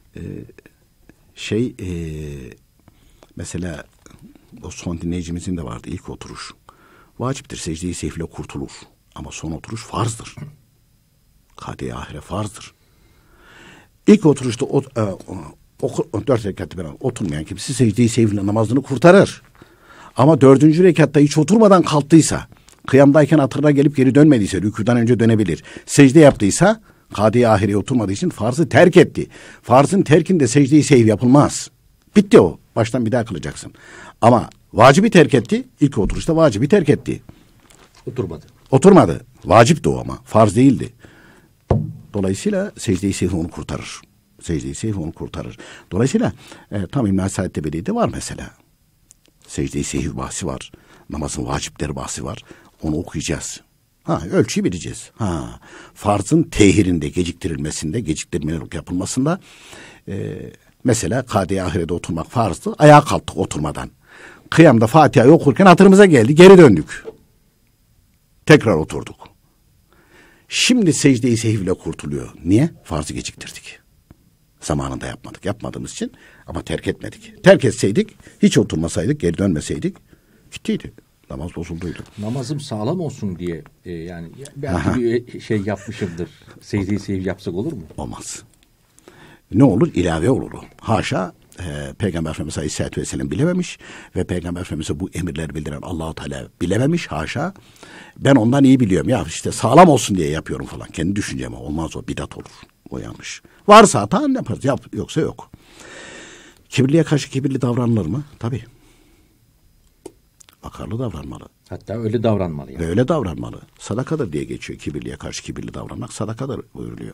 Speaker 4: Mesela o son dinleyicimizin de vardı ilk oturuş. Vaciptir, secde-i seyfle kurtulur. Ama son oturuş farzdır. Kade-i ahire farzdır. İlk oturuşta 4 rekatta beraber oturmayan kimse secde-i seyfle namazını kurtarır. Ama 4. rekatta hiç oturmadan kalktıysa, kıyamdayken hatırına gelip geri dönmediyse, rükûdan önce dönebilir. Secde yaptıysa, kade-i ahireye oturmadığı için farzı terk etti. Farzın terkinde secde-i seyf yapılmaz. Bitti o. Baştan bir daha kılacaksın. Ama vacibi terk etti. İlk oturuşta vacibi terk etti. Oturmadı. Vacipti o ama. Farz değildi. Dolayısıyla secde-i seyf onu kurtarır. Secde-i seyf onu kurtarır. Dolayısıyla tam İmam Said Tebeli'de var mesela. Secde-i sehv bahsi var. Namazın vacipleri bahsi var. Onu okuyacağız. Ölçüyü bileceğiz. Farzın tehirinde, geciktirilmesinde, geciktirmelik yapılmasında mesela kade-i ahirede oturmak farzdı. Ayağa kalktık oturmadan. Kıyamda Fatiha'yı okurken hatırımıza geldi. Geri döndük. Tekrar oturduk. Şimdi secde-i sehv ile kurtuluyor. Niye? Farzı geciktirdik. Zamanında yapmadık. Yapmadığımız için ama terk etmedik. Terk etseydik, hiç oturmasaydık, geri dönmeseydik gittiydi. Namaz bozulduydu.
Speaker 2: Namazım sağlam olsun diye yani belki bir şey yapmışımdır. Secde-i sehv yapsak olur mu?
Speaker 4: Olmaz. Ne olur? İlave olur o. Haşa Peygamber Efendimiz Aleyhisselatü Vesselam bilememiş ve Peygamber Efendimiz'e bu emirleri bildiren Allah-u Teala bilememiş. Haşa. Ben ondan iyi biliyorum. Ya işte sağlam olsun diye yapıyorum falan. Kendi düşünceme olmaz o. Bidat olur. O yanlış. Varsa hata ne yaparız? Yoksa yok. Kibirliye karşı kibirli davranılır mı? Tabii. Vakarlı davranmalı.
Speaker 2: Hatta öyle davranmalı. Yani.
Speaker 4: Öyle davranmalı. Sadakadır diye geçiyor. Kibirliye karşı kibirli davranmak sadakadır buyuruluyor.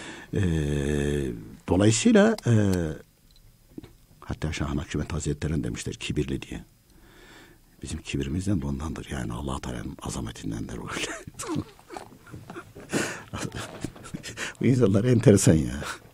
Speaker 4: Dolayısıyla hatta Şah-ı Nakşibend Hazretleri'nin demişler kibirli diye. Bizim kibirimizden de ondandır. Yani Allah-u Teala'nın azametindendir öyle. Bu insanlar enteresan ya.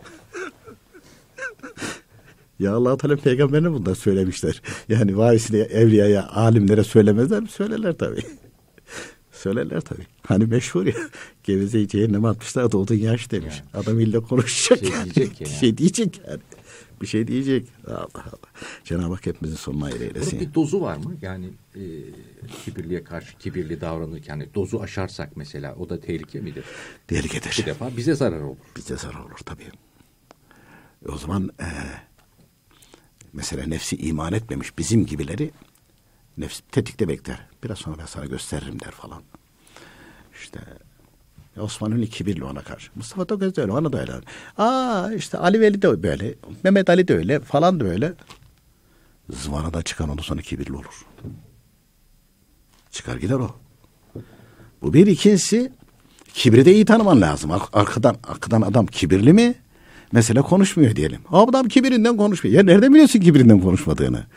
Speaker 4: Ya Allah-u Teala peygamberine bundan söylemişler. Yani varisine, evliyaya, alimlere söylemezler mi? Söylerler tabii. Söylerler tabii. Hani meşhur ya. Gevezeyi cehenneme atmışlar da odun yaş demiş. Yani. Adam illa konuşacak. Bir şey diyecek yani. Bir şey diyecek. Allah Allah. Cenab-ı Hak hepimizin sonuna ayrı eylesin.
Speaker 2: Bunun bir dozu var mı? Yani kibirliye karşı kibirli davranırken yani dozu aşarsak mesela o da tehlike midir?
Speaker 4: Tehlikedir.
Speaker 2: Bir defa bize zarar olur.
Speaker 4: Bize zarar olur tabii. O zaman mesela nefsi iman etmemiş bizim gibileri nefs tetikte bekler. Biraz sonra ben sana gösteririm der falan. İşte Osman Ünlü kibirli ona karşı. Mustafa Toköz de öyle, ona da öyle. İşte Ali Veli de böyle, Mehmet Ali de öyle falan da öyle. Zıvanadan çıkan ondan sonra kibirli olur. Çıkar gider o. Bu bir. İkincisi kibri de iyi tanıman lazım. Arkadan adam kibirli mi? Mesela konuşmuyor diyelim. Adam kibirinden konuşmuyor. Ya nereden biliyorsun kibirinden konuşmadığını?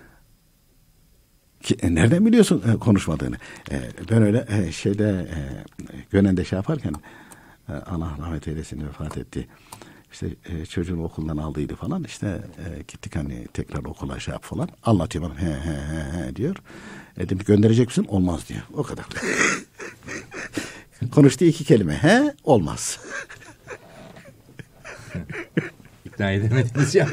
Speaker 4: Nereden biliyorsun konuşmadığını? Ben öyle Gönen'de şey yaparken Allah rahmet eylesin vefat etti. İşte çocuğunu okuldan aldıydı falan. İşte gittik hani tekrar okula şey yap falan. Anlatıyor bana he diyor. Dedim gönderecek misin? Olmaz diyor. O kadar. Konuştuğu 2 kelime. He? Olmaz.
Speaker 2: İkna edemediniz yani.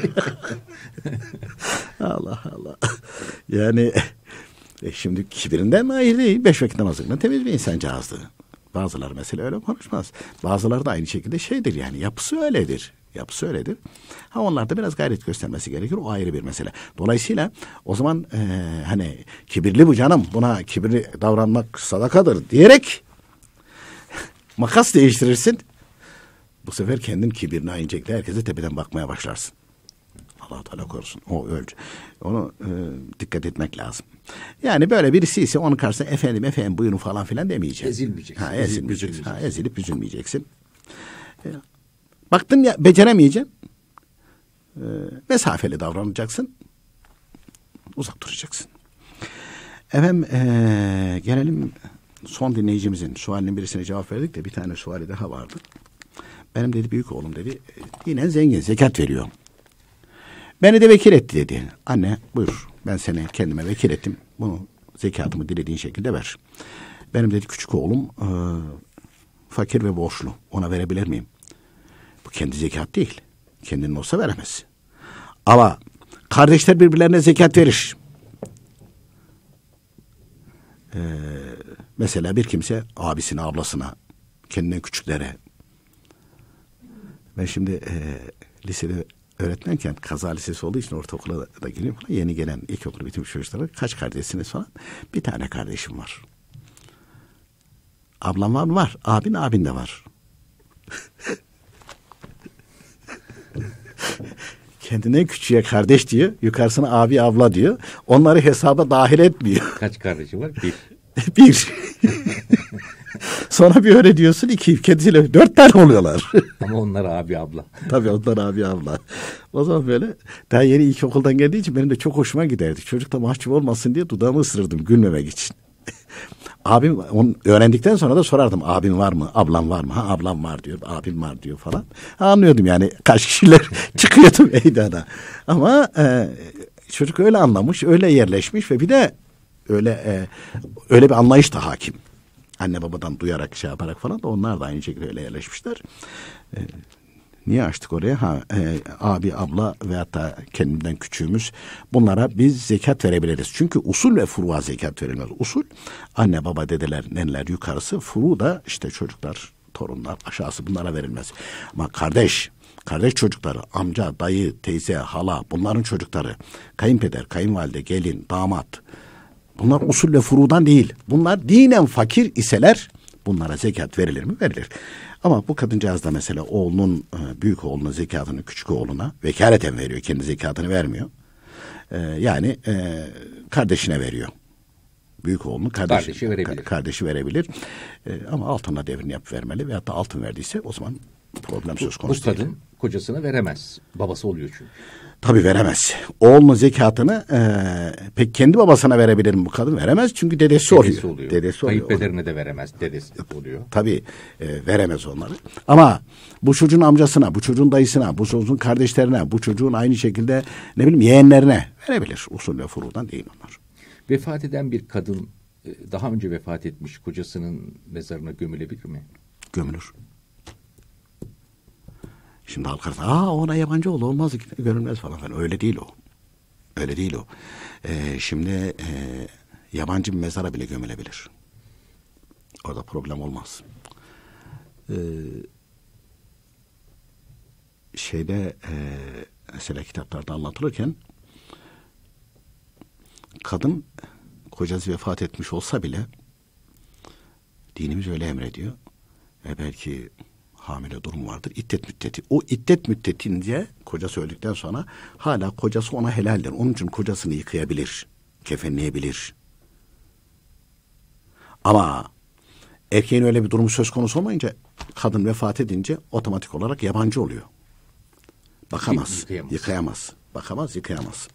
Speaker 4: Allah Allah. Yani şimdi kibirinden mi hayır değil. 5 vakit namazından temiz bir insancağızdı. Bazıları mesela öyle konuşmaz. Bazıları da aynı şekilde şeydir yani. Yapısı öyledir. Onlar da biraz gayret göstermesi gerekir. O ayrı bir mesele. Dolayısıyla o zaman hani kibirli bu canım. Buna kibirli davranmak sadakadır diyerek makas değiştirirsin. Bu sefer kendin kibirine ayıncakla herkese tepeden bakmaya başlarsın. Allah-u Teala korusun. O ölçü. Onu dikkat etmek lazım. Yani böyle birisi ise onun karşısında efendim buyurun falan filan demeyeceksin.
Speaker 2: Ezilmeyeceksin.
Speaker 4: Ezilip üzülmeyeceksin. Baktın ya beceremeyeceksin. Mesafeli davranacaksın. Uzak duracaksın. Efendim gelelim son dinleyicimizin sualinin birisine cevap verdik de bir tane suali daha vardı. Benim dedi büyük oğlum dedi yine zengin zekat veriyor. Beni de vekil etti dedi. Anne buyur ben seni kendime vekil ettim. Bunu zekatımı dilediğin şekilde ver. Benim dedi küçük oğlum fakir ve borçlu. Ona verebilir miyim? Bu kendi zekat değil. Kendinin olsa veremez. Ama kardeşler birbirlerine zekat verir. Mesela bir kimse abisine, ablasına, kendinden küçüklere. Ben şimdi lisede öğretmenken kaza lisesi olduğu için ortaokula da geliyorum. Yeni gelen ilkokulu bitirmiş çocuklara kaç kardeşsiniz falan. Bir tane kardeşim var. Ablam var mı? Var. Abin de var. Kendinden küçüğe kardeş diyor. Yukarısına abi abla diyor. Onları hesaba dahil etmiyor.
Speaker 2: Kaç kardeşi var?
Speaker 4: Bir. Sonra bir öyle diyorsun, iki. Kendisiyle 4 tane oluyorlar.
Speaker 2: Ama onlar abi abla.
Speaker 4: Tabii onlar abi abla. O zaman böyle daha yeni ilkokuldan geldiği için benim de çok hoşuma giderdi. Çocuk da mahcup olmasın diye dudağımı ısırırdım gülmemek için. Abim onu öğrendikten sonra da sorardım. Abim var mı? Ablam var mı? Ha ablam var diyor. Abim var diyor falan. Anlıyordum yani kaç kişiler çıkıyordu meydana. Ama çocuk öyle anlamış, öyle yerleşmiş ve bir de öyle bir anlayış da hakim. Anne babadan duyarak şey yaparak falan da onlar da aynı şekilde öyle yerleşmişler. Niye açtık oraya? Abi, abla veyahut da kendimden küçüğümüz, bunlara biz zekat verebiliriz. Çünkü usul ve furuğa zekat verilmez. Usul anne, baba, dedeler, neneler yukarısı, furu da işte çocuklar, torunlar aşağısı, bunlara verilmez. Ama kardeş çocukları, amca, dayı, teyze, hala, bunların çocukları, kayınpeder, kayınvalide, gelin, damat, bunlar usul ve furudan değil. Bunlar dinen fakir iseler bunlara zekat verilir mi? Verilir. Ama bu kadıncağız da mesela oğlunun, büyük oğluna zekatını küçük oğluna vekaleten veriyor. Kendi zekatını vermiyor. Yani kardeşine veriyor. Büyük oğlunun kardeşi verebilir. Ama altınla devrini yapıp vermeli. Veyahut da altın verdiyse o zaman problem söz konusu değil.
Speaker 2: Bu kadın kocasına veremez. Babası oluyor çünkü.
Speaker 4: Tabii veremez. Oğlunun zekatını pek kendi babasına verebilir mi bu kadın? Veremez çünkü dedesi oluyor. Dedesi oluyor.
Speaker 2: Kayınpederine de veremez. Dedesi oluyor.
Speaker 4: Tabii veremez onları. Ama bu çocuğun amcasına, bu çocuğun dayısına, bu çocuğun kardeşlerine, bu çocuğun aynı şekilde ne bileyim yeğenlerine verebilir. Usul ve furudan değil onlar.
Speaker 2: Vefat eden bir kadın daha önce vefat etmiş kocasının mezarına gömülebilir mi?
Speaker 4: Gömülür. Şimdi halk arasında ona yabancı olmaz görünmez falan. Öyle değil o. Öyle değil o. Şimdi yabancı bir mezara bile gömülebilir. Orada problem olmaz. Mesela kitaplarda anlatılırken kadın kocası vefat etmiş olsa bile dinimiz öyle emrediyor. Belki hamile durum vardır. İddet müddeti. O iddet müddetince kocası öldükten sonra hala kocası ona helaldir. Onun için kocasını yıkayabilir. Kefenleyebilir. Ama erkeğin öyle bir durumu söz konusu olmayınca kadın vefat edince otomatik olarak yabancı oluyor. Bakamaz. Yıkayamaz. Bakamaz, yıkayamaz.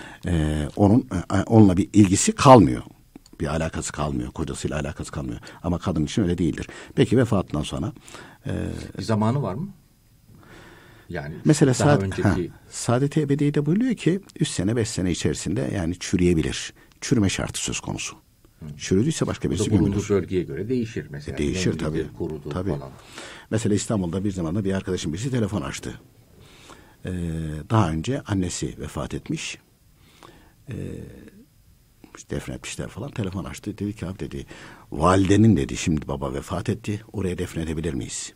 Speaker 4: Onunla bir ilgisi kalmıyor. Bir alakası kalmıyor. Kocasıyla alakası kalmıyor. Ama kadın için öyle değildir. Peki vefatından sonra
Speaker 2: bir zamanı var mı? Yani
Speaker 4: mesela Saadet-i Ebediye'de buyuruyor ki 3 sene 5 sene içerisinde yani çürüyebilir. Çürüme şartı söz konusu. Çürüdüyse başka birisi gömülür.
Speaker 2: Bulunduğu bölgeye göre değişir mesela.
Speaker 4: Değişir tabii. Falan. Mesela İstanbul'da bir zamanda bir arkadaşım birisi telefon açtı. Daha önce annesi vefat etmiş. Defnetmişler falan, telefon açtı. Dedi ki abi dedi, validenin dedi şimdi baba vefat etti. Oraya defnedebilir miyiz?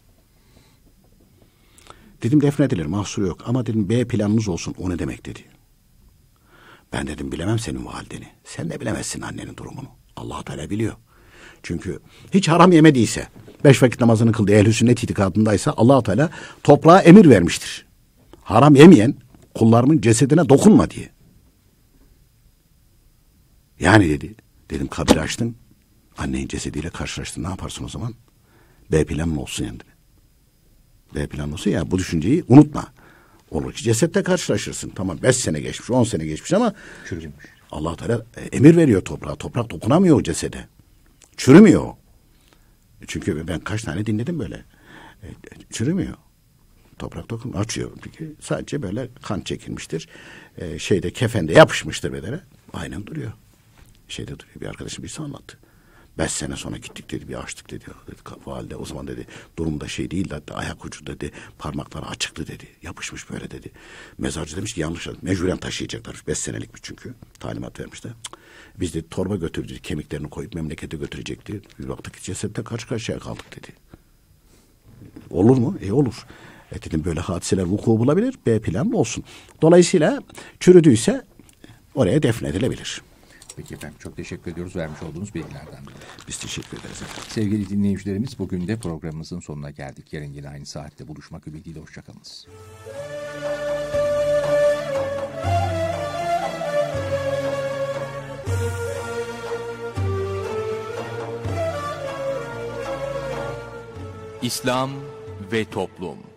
Speaker 4: Dedim defnedilir, mahsuru yok. Ama dedim B planınız olsun. O ne demek dedi. Ben dedim bilemem senin valideni. Sen de bilemezsin annenin durumunu. Allah Teala biliyor. Çünkü hiç haram yemediyse, 5 vakit namazını kıldığı ehl-i sünnet itikadındaysa Allah Teala toprağa emir vermiştir. Haram yemeyen kullarımın cesedine dokunma diye. Yani dedi. Dedim kabri açtın. Annenin cesediyle karşılaştın. Ne yaparsın o zaman? B planın olsun yani. B planın olsun ya bu düşünceyi unutma. Olur ki cesette karşılaşırsın. Tamam 5 sene geçmiş, 10 sene geçmiş ama
Speaker 2: çürümüş.
Speaker 4: Allah Teala emir veriyor toprağa. Toprak dokunamıyor o cesede. Çürümüyor o. Çünkü ben kaç tane dinledim böyle. Çürümüyor. Toprak açıyor. Sadece böyle kan çekilmiştir. Kefende yapışmıştır bedene. Aynen duruyor. Duruyor. Bir arkadaşım birisi anlattı. 5 sene sonra gittik dedi. Bir açtık dedi. Valide o zaman dedi. Durumda değil dedi. Ayak ucu dedi. Parmakları açıktı dedi. Yapışmış böyle dedi. Mezarcı demiş ki yanlış. Mecburen taşıyacaklar. 5 senelik çünkü. Talimat vermişler. Biz de torba götürdük. Kemiklerini koyup memlekete götürecekti. Bir baktık ki cesette karşı karşıya kaldık dedi. Olur mu? Olur. Dedim böyle hadiseler vuku bulabilir. B planlı olsun. Dolayısıyla çürüdüyse oraya defnedilebilir.
Speaker 2: Peki efendim çok teşekkür ediyoruz vermiş olduğunuz bilgilerden dolayı.
Speaker 4: Biz teşekkür ederiz efendim.
Speaker 2: Sevgili dinleyicilerimiz bugün de programımızın sonuna geldik. Yarın yine aynı saatte buluşmak ümidiyle hoşçakalınız.
Speaker 1: İslam ve Toplum.